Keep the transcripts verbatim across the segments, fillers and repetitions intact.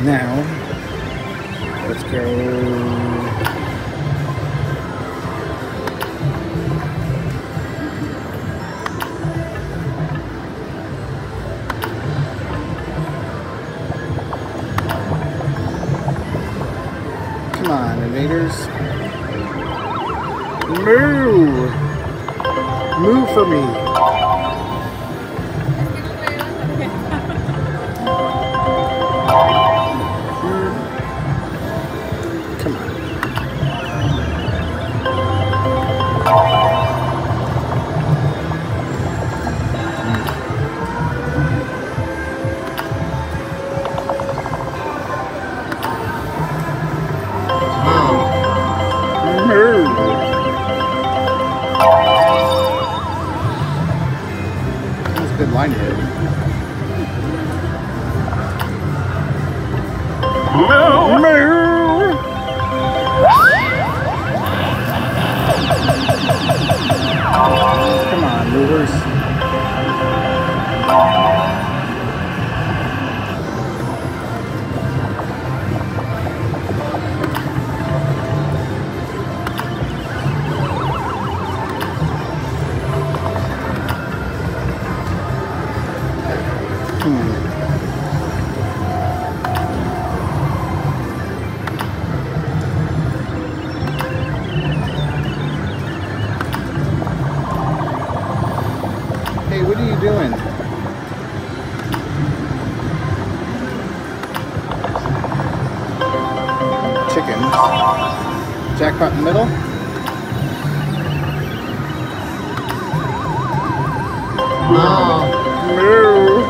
Now, let's go. Come on, invaders. Moo! Moo for me. Come on. That's a good line here. Moo! Moo! Come on, movers. Hmm. Hey, what are you doing? Chickens. Jackpot in the middle? Oh. Moo!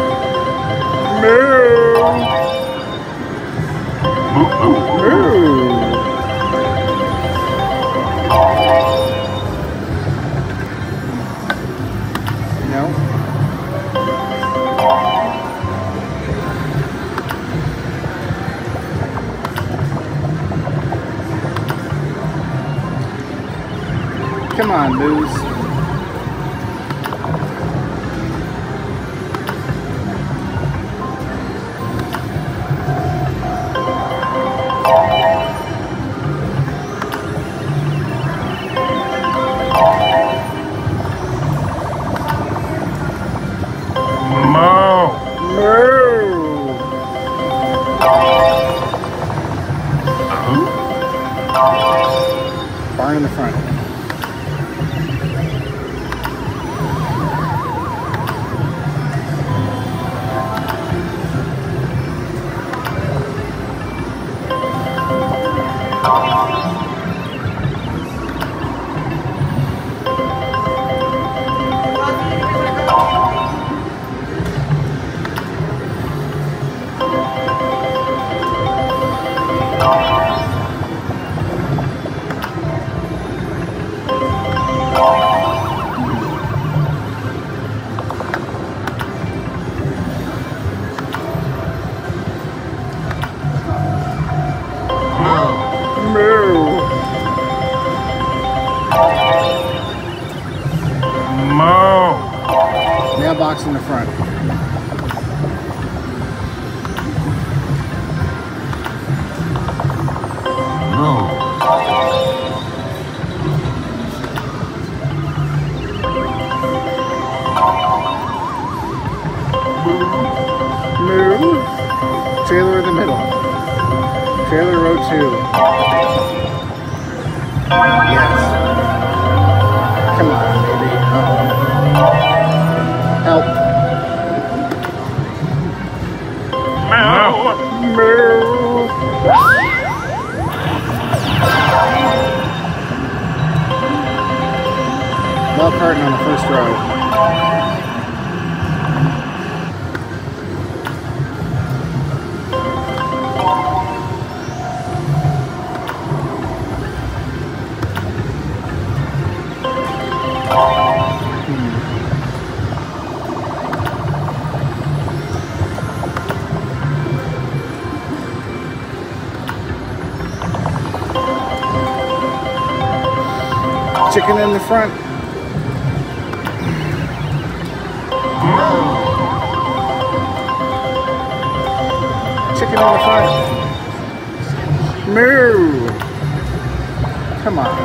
Moo! Moo! No? Come on, moose. Barn in the front. Mailbox in the front. No. Moo. Trailer in the middle. Trailer row two. Yes. Come on, baby. Uh-oh. Help. Moo. Moo. Ball carton on the first row. Chicken in the front. Chicken in the front. Moo! Come on.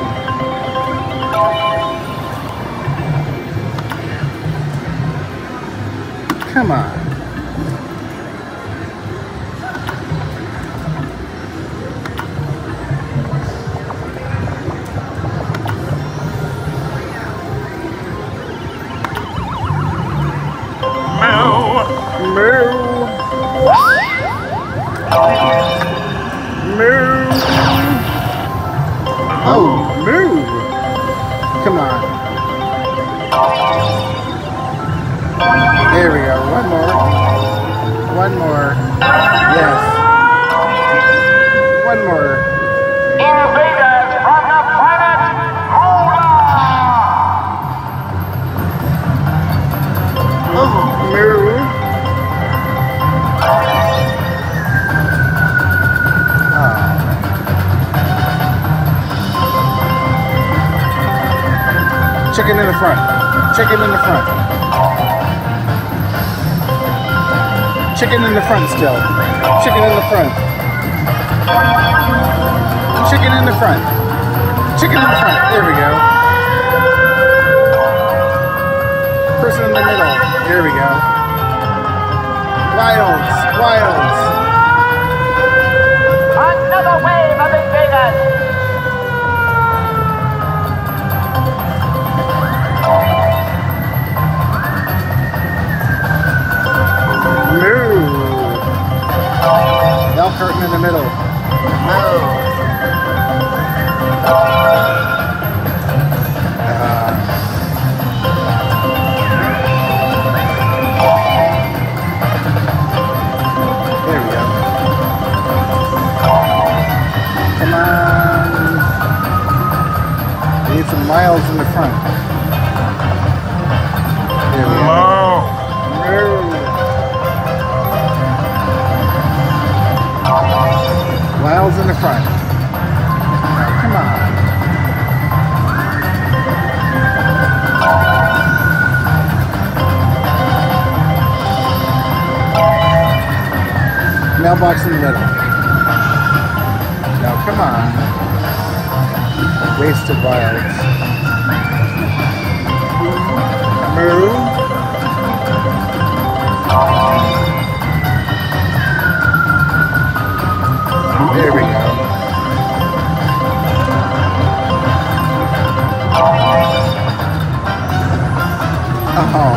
Come on. Moo! Moo! Oh, moo! Come on. There we go. One more. One more. Yes. One more. Invaders from the Planet Moolah! Oh, moo! Chicken in the front. Chicken in the front. Chicken in the front still. Chicken in the front. Chicken in the front. Chicken in the front. There we go. Person in the middle. There we go. Wilds. Wilds. Another wave of invaders! Bell curtain in the middle. No. Uh, there we go. Come on. We need some miles in the front. There we go. No. Miles in the front. Now, come on. Mailbox in the middle. Now, come on. Wasted wilds. Moo. There we go. Oh.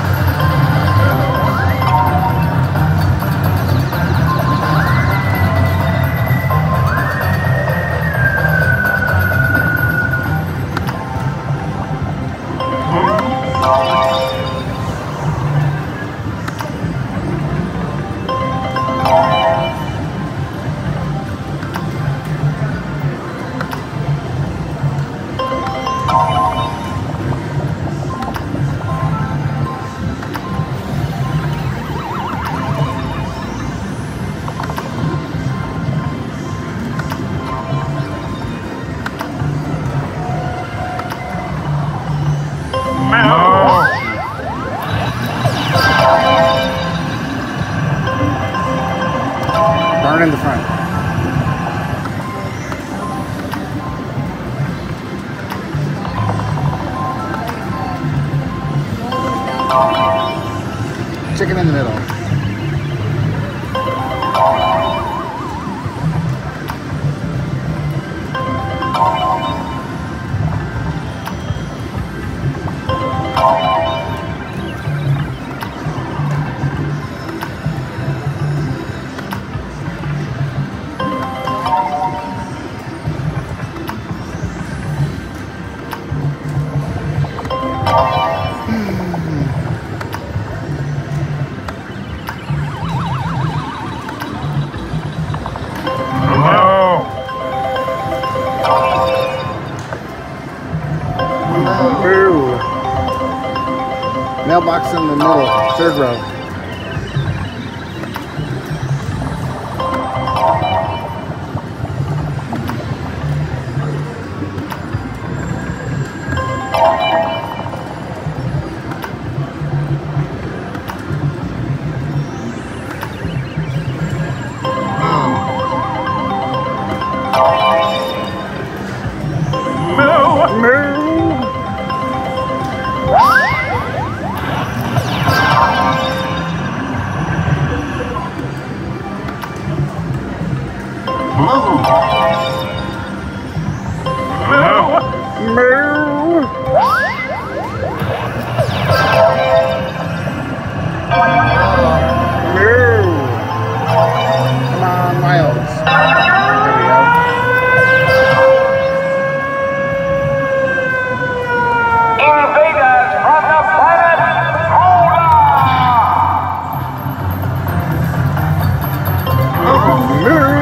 Barn in the front. Chicken in the middle. Moo. Mailbox in the middle, third row. Moo! Moo! Come on, Miles. There we go. Invaders from the planet Moolah! Moo!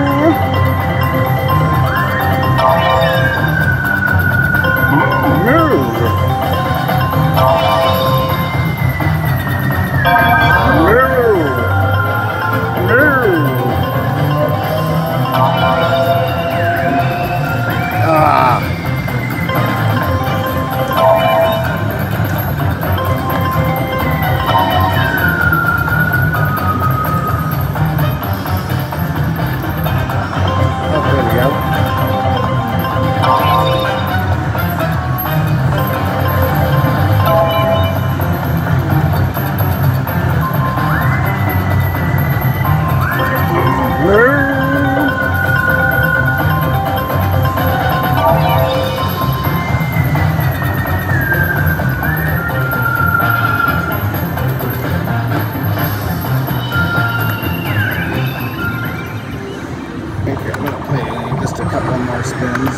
Okay, I'm going to play just a couple more spins.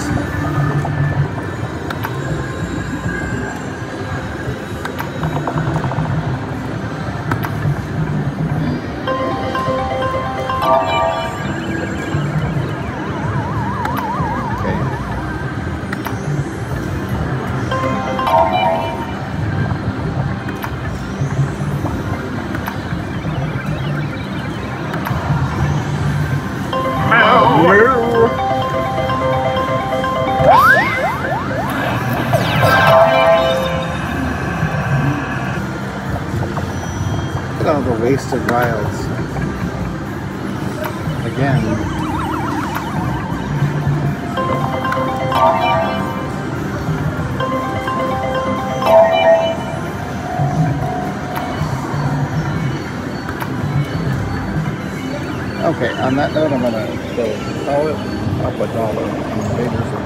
Look at all the wasted wilds. Again. Okay, on that note, I'm going to call it. I'll put all the Invaders